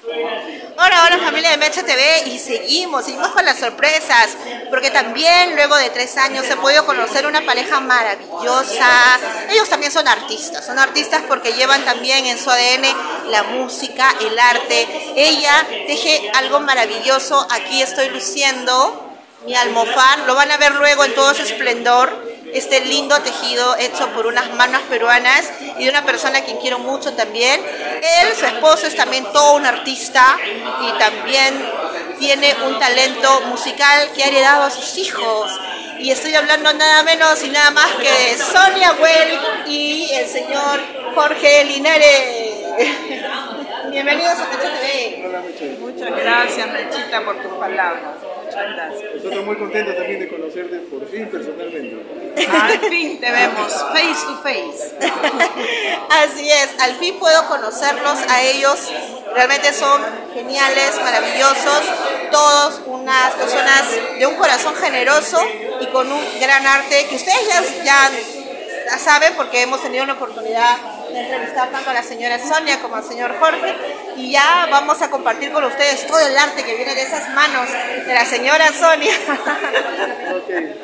Hola, hola familia de Mecha TV y seguimos con las sorpresas, porque también luego de 3 años he podido conocer una pareja maravillosa. Ellos también son artistas porque llevan también en su ADN la música, el arte. Ella teje algo maravilloso, aquí estoy luciendo mi almofar, lo van a ver luego en todo su esplendor. Este lindo tejido hecho por unas manos peruanas y de una persona a quien quiero mucho también. Él, su esposo, es también todo un artista y también tiene un talento musical que ha heredado a sus hijos. Y estoy hablando nada menos y nada más que de Sonia Well y el señor Jorge Linares. Bienvenidos a Mecha TV. Hola, Mecha. Muchas gracias, Mechita, por tus palabras. Muchas gracias. Nosotros muy contentos también de conocerte por fin personalmente. Al fin te vemos face to face. Así es, al fin puedo conocerlos a ellos. Realmente son geniales, maravillosos, todos unas personas de un corazón generoso y con un gran arte que ustedes ya saben porque hemos tenido la oportunidad de entrevistar tanto a la señora Sonia como al señor Jorge y ya vamos a compartir con ustedes todo el arte que viene de esas manos de la señora Sonia. Okay.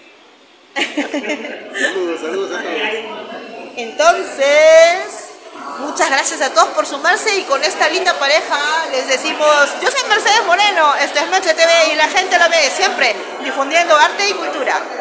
Saludos a todos. Entonces, muchas gracias a todos por sumarse y con esta linda pareja les decimos, yo soy Mercedes Moreno, esto es Mecha TV y la gente lo ve siempre, difundiendo arte y cultura.